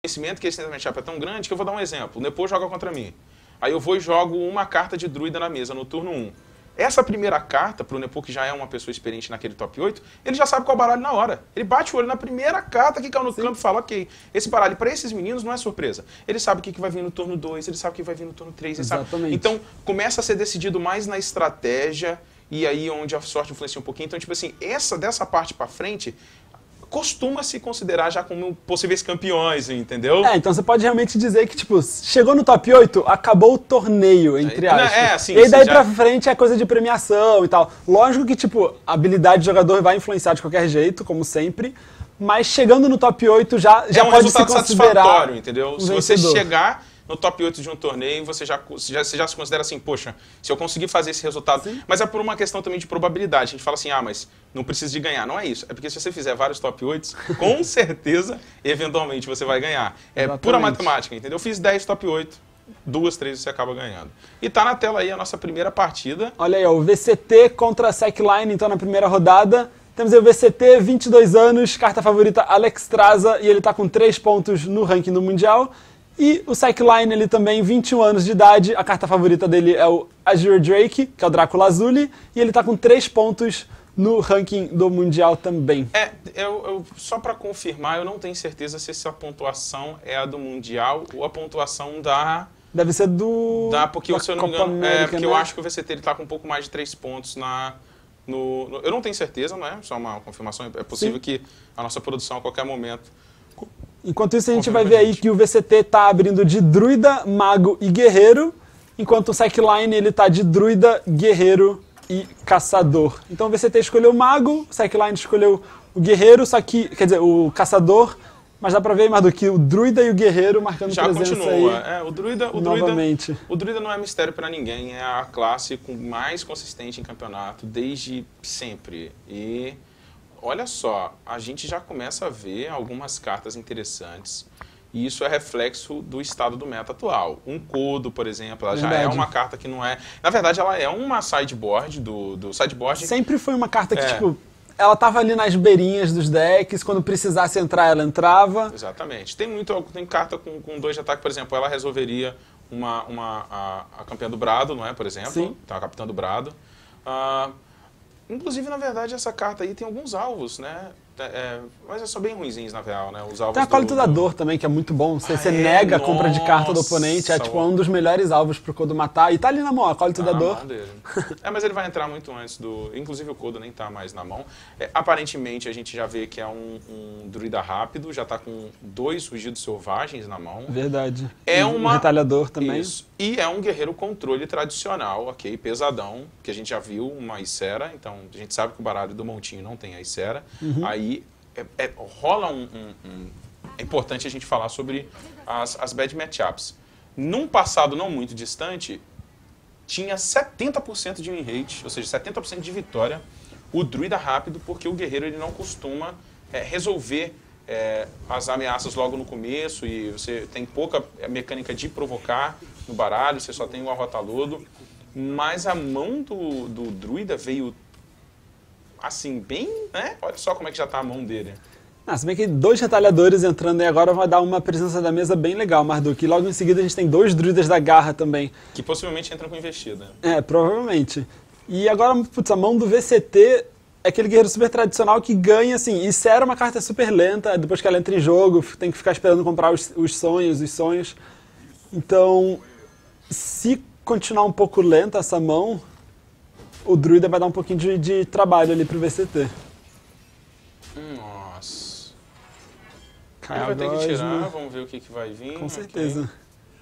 conhecimento que esse matchup é tão grande que eu vou dar um exemplo. O Nepo joga contra mim. Aí eu vou e jogo uma carta de druida na mesa no turno 1. Essa primeira carta, pro Nepo, que já é uma pessoa experiente naquele top 8, ele já sabe qual baralho na hora. Ele bate o olho na primeira carta que caiu no campo e fala, ok, esse baralho para esses meninos não é surpresa. Ele sabe o que vai vir no turno 2, ele sabe o que vai vir no turno 3. Exatamente. Então, começa a ser decidido mais na estratégia e aí onde a sorte influencia um pouquinho. Então, tipo assim, dessa parte para frente, costuma se considerar já como possíveis campeões, entendeu? Então você pode realmente dizer que, tipo, chegou no top 8, acabou o torneio, entre aspas. Assim, e aí daí pra frente é coisa de premiação e tal. Lógico que, tipo, a habilidade do jogador vai influenciar de qualquer jeito, como sempre, mas chegando no top 8 já um pode se considerar satisfatório, entendeu? Se você vencedor. chegar no top 8 de um torneio, você já se considera assim, poxa, se eu conseguir fazer esse resultado... Sim. Mas é por uma questão também de probabilidade. A gente fala assim, mas não precisa de ganhar. Não é isso. É porque se você fizer vários top 8, com certeza, eventualmente, você vai ganhar. É Exatamente. pura matemática, entendeu? Eu fiz 10 top 8, 2, 3 você acaba ganhando. E tá na tela aí a nossa primeira partida. Olha aí, ó, o VCT contra a Sackline, então, na primeira rodada. Temos aí o VCT, 22 anos, carta favorita Alex Traza, e ele tá com 3 pontos no ranking do Mundial. E o Sackline, ele também, 21 anos de idade, a carta favorita dele é o Azure Drake, que é o Drácula Azuli, e ele tá com 3 pontos no ranking do Mundial também. Só para confirmar, eu não tenho certeza se essa pontuação é a do Mundial ou a pontuação da... Deve ser do... Porque, se eu não me engano, porque eu acho que o VCT ele tá com um pouco mais de 3 pontos eu não tenho certeza, não é? Só uma confirmação. É possível Sim. que a nossa produção, a qualquer momento... Enquanto isso, a gente vai ver aí que o VCT tá abrindo de druida, mago e guerreiro, enquanto o Sackline ele tá de druida, guerreiro e caçador. Então o VCT escolheu o mago, o Sackline escolheu o guerreiro, só que, quer dizer, o caçador, mas dá pra ver mais do que o druida e o guerreiro marcando Já presença continua. aí. O druida o druida não é mistério pra ninguém, é a classe mais consistente em campeonato desde sempre. E olha só, a gente já começa a ver algumas cartas interessantes. E isso é reflexo do estado do meta atual. Um Kodo, por exemplo, ela já é uma carta que não é... Na verdade, ela é uma sideboard do sideboard. Sempre foi uma carta que, tipo, ela tava ali nas beirinhas dos decks, quando precisasse entrar, ela entrava. Exatamente. Tem carta com 2 de ataque, por exemplo, ela resolveria a campeã do Brado, não é, por exemplo? Sim. Então, a capitã do Brado. Inclusive, na verdade, essa carta aí tem alguns alvos, né? Mas são bem ruinzinhos, na real, né? Os alvos Tem a Colito da Dor também, que é muito bom. Você nega a compra de carta do oponente, é tipo um dos melhores alvos pro Kodo matar. E tá ali na mão, a Colito da Dor. Mas ele vai entrar muito antes do... Inclusive o Kodo nem tá mais na mão. Aparentemente a gente já vê que é um druida rápido, já tá com 2 rugidos selvagens na mão. Verdade. Um retalhador também. Isso. E é um guerreiro controle tradicional, ok? Pesadão, que a gente já viu uma Icera, então a gente sabe que o baralho do Montinho não tem a Icera. Aí rola é importante a gente falar sobre as bad matchups. Num passado não muito distante, tinha 70% de win rate, ou seja, 70% de vitória, o druida rápido, porque o guerreiro ele não costuma resolver as ameaças logo no começo e você tem pouca mecânica de provocar no baralho, você só tem o arrota-lodo. Mas a mão do druida veio assim, bem, né? Olha só como é que já tá a mão dele. Se bem que 2 retalhadores entrando aí agora vai dar uma presença da mesa bem legal, Marduk. E logo em seguida a gente tem 2 druidas da garra também. Que possivelmente entram com investida. Provavelmente. E agora, putz, a mão do VCT é aquele guerreiro super tradicional que ganha, assim, isso era uma carta super lenta, depois que ela entra em jogo, tem que ficar esperando comprar os sonhos. Então, se continuar um pouco lenta essa mão, o druida vai dar um pouquinho de trabalho ali pro VCT. Nossa. Ele vai ter que tirar, vamos ver o que vai vir. Com certeza. Okay.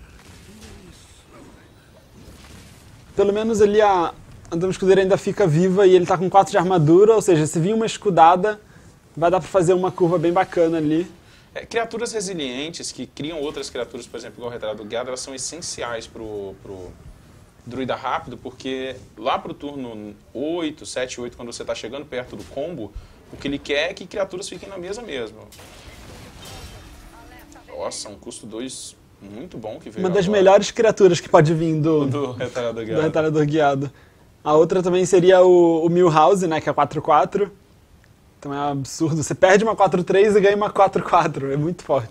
Pelo menos ali a Dama Escudeira ainda fica viva e ele tá com 4 de armadura, ou seja, se vir uma escudada, vai dar pra fazer uma curva bem bacana ali. Criaturas resilientes que criam outras criaturas, por exemplo, igual o Retalhador Guiado, elas são essenciais pro druida rápido, porque lá pro turno 8, 7, 8, quando você tá chegando perto do combo, o que ele quer é que criaturas fiquem na mesa mesmo. Nossa, um custo 2 muito bom que veio uma das agora. Melhores criaturas que pode vir do Retalhador Guiado. A outra também seria o Milhouse, né, que é 4/4. Então é um absurdo. Você perde uma 4/3 e ganha uma 4/4. É muito forte.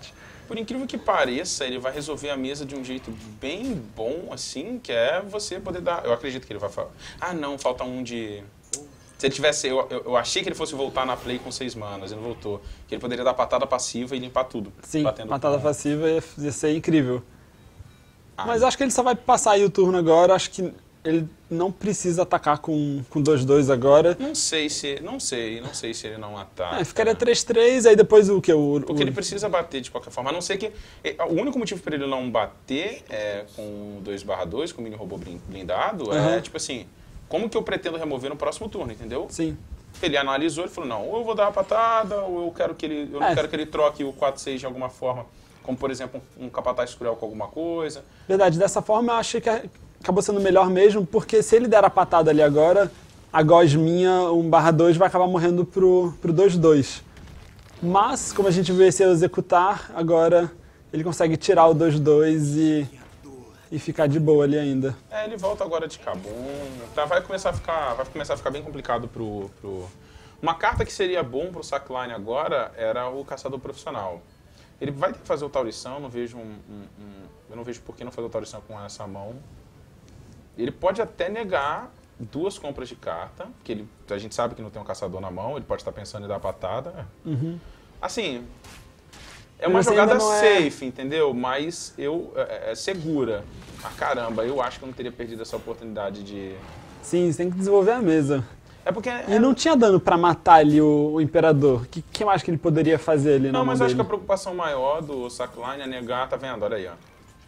Por incrível que pareça, ele vai resolver a mesa de um jeito bem bom, assim, que é você poder dar... Eu acredito que ele vai falar... Ah, não, falta um de... Se ele tivesse... Eu achei que ele fosse voltar na play com 6 manas, ele não voltou. Que ele poderia dar patada passiva e limpar tudo. Sim, patada passiva ia ser incrível. Mas acho que ele só vai passar aí o turno agora, acho que ele não precisa atacar com 2-2 agora. Não sei se ele não ataca. Ficaria 3-3, aí depois o quê? Porque ele precisa bater de qualquer forma, a não ser que... O único motivo para ele não bater com 2/2, com o mini robô blindado, é tipo assim, como que eu pretendo remover no próximo turno, entendeu? Sim. Ele analisou e falou, não, ou eu vou dar uma patada, ou eu quero que ele... Eu não quero que ele troque o 4/6 de alguma forma, como por exemplo um capataz cruel com alguma coisa. Verdade, dessa forma eu achei que acabou sendo melhor mesmo, porque se ele der a patada ali agora, a gosminha 1/2 vai acabar morrendo pro 2/2. Mas, como a gente viu esse executar, agora ele consegue tirar o 2/2 e ficar de boa ali ainda. Ele volta agora de Kabum. Tá, vai começar a ficar bem complicado pro... Uma carta que seria bom pro Sackline agora era o Caçador Profissional. Ele vai ter que fazer o Taurição, eu não vejo eu não vejo por que não fazer o Taurição com essa mão. Ele pode até negar 2 compras de carta, porque a gente sabe que não tem um caçador na mão, ele pode estar pensando em dar patada. Assim, é uma jogada safe, entendeu? Mas é segura. Caramba, eu acho que eu não teria perdido essa oportunidade de... Sim, você tem que desenvolver a mesa. E não tinha dano pra matar ali o Imperador. O que mais que ele poderia fazer ali na mão mas dele? acho que a preocupação maior do Sackline é negar, tá vendo? Olha aí, ó.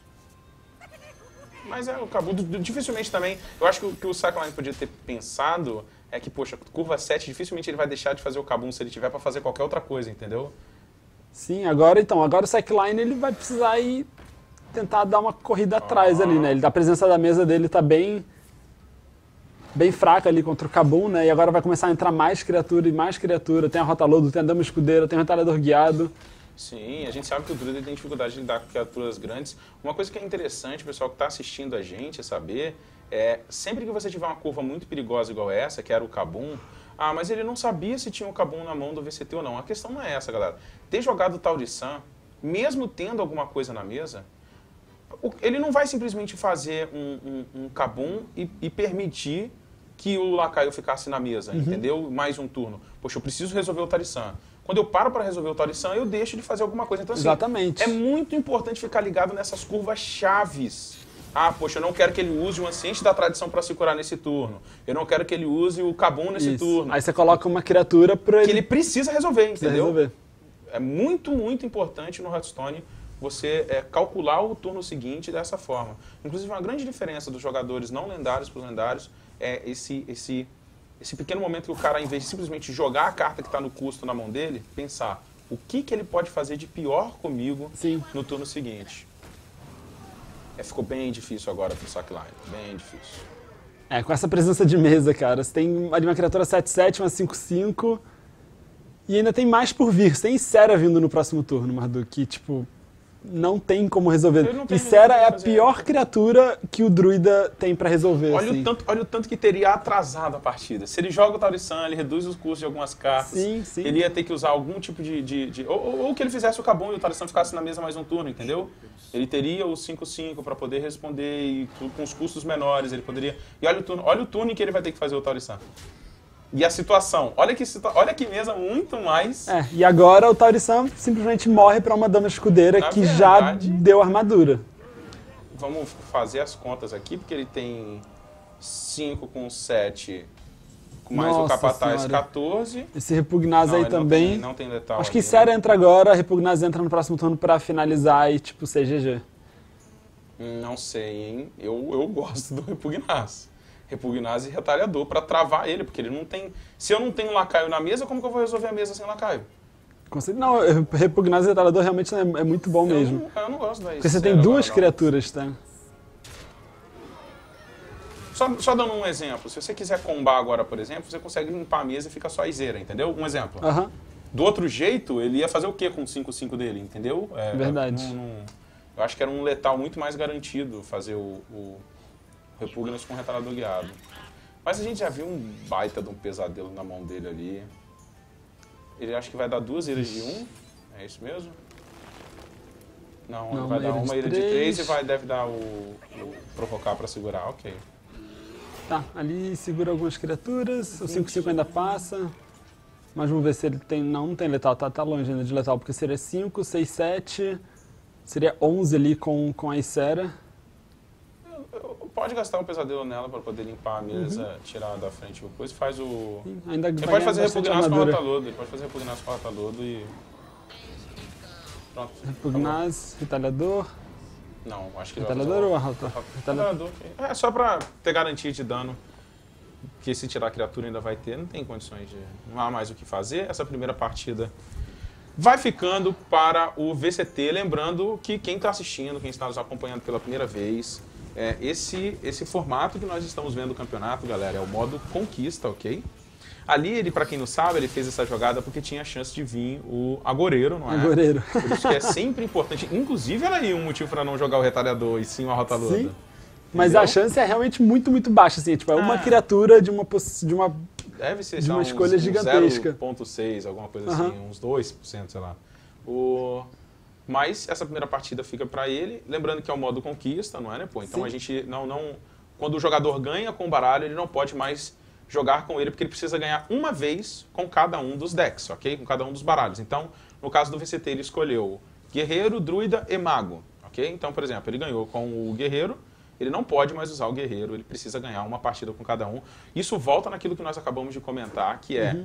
Mas o Kabum, dificilmente também... Eu acho que o que o Sackline podia ter pensado é que, poxa, curva 7, dificilmente ele vai deixar de fazer o Kabum se ele tiver pra fazer qualquer outra coisa, entendeu? Sim, agora o Sackline ele vai precisar ir tentar dar uma corrida atrás ali, né? A presença da mesa dele tá bem fraca ali contra o Kabum, né? E agora vai começar a entrar mais criatura e mais criatura. Tem a Rota-Lodo, tem a Dama Escudeira, tem o Retalhador Guiado. Sim, a gente sabe que o Druida tem dificuldade de lidar com criaturas grandes. Uma coisa que é interessante, pessoal que está assistindo a gente, saber, sempre que você tiver uma curva muito perigosa igual essa, que era o Kabum, mas ele não sabia se tinha o Kabum na mão do VCT ou não. A questão não é essa, galera. Ter jogado o Taurisan, mesmo tendo alguma coisa na mesa, ele não vai simplesmente fazer um Kabum e permitir que o lacaio ficasse na mesa, entendeu? Mais um turno. Poxa, eu preciso resolver o Taurisan. Quando eu paro para resolver o Taurisan, eu deixo de fazer alguma coisa. Então, assim, exatamente. É muito importante ficar ligado nessas curvas chaves. Poxa, eu não quero que ele use o Anciente da Tradição para se curar nesse turno. Eu não quero que ele use o Kabum nesse turno. Aí você coloca uma criatura para que ele precisa resolver, entendeu? É muito, muito importante no Hearthstone você calcular o turno seguinte dessa forma. Inclusive, uma grande diferença dos jogadores não lendários para os lendários é esse pequeno momento que o cara, em vez de simplesmente jogar a carta que está no custo na mão dele, pensar o que ele pode fazer de pior comigo no turno seguinte. Ficou bem difícil agora pro Sackline, bem difícil. Com essa presença de mesa, cara, você tem ali uma criatura 7/7, uma 5/5, e ainda tem mais por vir. Você tem Ysera vindo no próximo turno, Marduk, tipo... Não tem como resolver. Ysera é a pior criatura que o druida tem pra resolver. Olha o tanto que teria atrasado a partida. Se ele joga o Taurisan, ele reduz os custos de algumas cartas. Sim. Ele ia ter que usar algum tipo ou que ele fizesse o Kabum e o Taurisan ficasse na mesa mais um turno, entendeu? Ele teria o 5/5 pra poder responder e com os custos menores. Ele poderia... E olha o turno em que ele vai ter que fazer o Taurisan. E a situação, olha que mesa muito mais... E agora o Taurisan simplesmente morre para uma Dama Escudeira que já deu armadura. Vamos fazer as contas aqui, porque ele tem 5 com 7, com mais o Capataz 14. Esse Repugnaz aí também. Não tem letal. Acho que Ysera entra agora, Repugnaz entra no próximo turno para finalizar e tipo CGG. Não sei, hein? Eu gosto do Repugnaz. Repugnaz e Retalhador para travar ele, porque ele não tem... Se eu não tenho lacaio na mesa, como que eu vou resolver a mesa sem lacaio? Não, Repugnaz e Retalhador realmente é muito bom mesmo. Eu não gosto daí. Porque você tem duas criaturas, tá? Só dando um exemplo, se você quiser combar agora, por exemplo, você consegue limpar a mesa e fica só a Ysera, entendeu? Um exemplo. Do outro jeito, ele ia fazer o quê com o 5/5 dele, entendeu? Verdade. Eu acho que era um letal muito mais garantido fazer o Repugnance com Retalhador Guiado. Mas a gente já viu um baita de um pesadelo na mão dele ali. Ele acha que vai dar 2 ilhas de 1. É isso mesmo? Não, ele vai dar uma ilha de 3 e deve dar o provocar para segurar, ok. Tá, ali segura algumas criaturas, o 5/5 ainda passa. Mas vamos ver se ele tem... Não tem letal, tá longe ainda de letal, porque seria 5, 6, 7... Seria 11 ali com a Icera. Pode gastar um pesadelo nela para poder limpar a mesa, tirar da frente o coisa. Faz o... Ainda ele pode fazer repugnância com o Rotalodo. Ele pode fazer repugnância com o Rotalodo e... Pronto. Repugnância, retalhador... Não, acho que... Retalhador ou retalhador? É só para ter garantia de dano. Que se tirar a criatura ainda vai ter. Não tem condições de... Não há mais o que fazer. Essa primeira partida... vai ficando para o VCT, lembrando que quem está assistindo, quem está nos acompanhando pela primeira vez, esse formato que nós estamos vendo do campeonato, galera, é o modo conquista, ok? Ali, ele, para quem não sabe, ele fez essa jogada porque tinha a chance de vir o Agoreiro, não é? Agoreiro. Por isso que é sempre importante. Inclusive, era aí um motivo para não jogar o Retalhador e sim o Rotalodo. Sim, mas a chance é realmente muito, muito baixa, assim, tipo, é uma criatura de uma deve ser de uma escolha gigantesca. 0,6, alguma coisa assim, uns 2%, sei lá. Mas essa primeira partida fica para ele, lembrando que é o modo conquista, não é, né, pô? Então a gente não... Quando o jogador ganha com o baralho, ele não pode mais jogar com ele, porque ele precisa ganhar uma vez com cada um dos decks, ok? Com cada um dos baralhos. Então, no caso do VCT, ele escolheu Guerreiro, Druida e Mago, ok? Então, por exemplo, ele ganhou com o Guerreiro, ele não pode mais usar o Guerreiro, ele precisa ganhar uma partida com cada um. Isso volta naquilo que nós acabamos de comentar, que é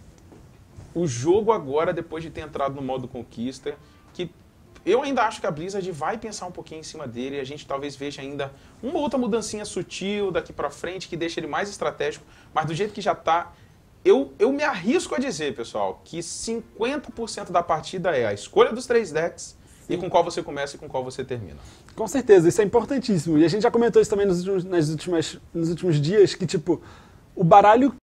o jogo agora, depois de ter entrado no modo conquista, que eu ainda acho que a Blizzard vai pensar um pouquinho em cima dele, e a gente talvez veja ainda uma outra mudancinha sutil daqui pra frente, que deixa ele mais estratégico, mas do jeito que já tá, eu me arrisco a dizer, pessoal, que 50% da partida é a escolha dos 3 decks, e com qual você começa e com qual você termina. Com certeza, isso é importantíssimo. E a gente já comentou isso também nos últimos dias, que tipo, o baralho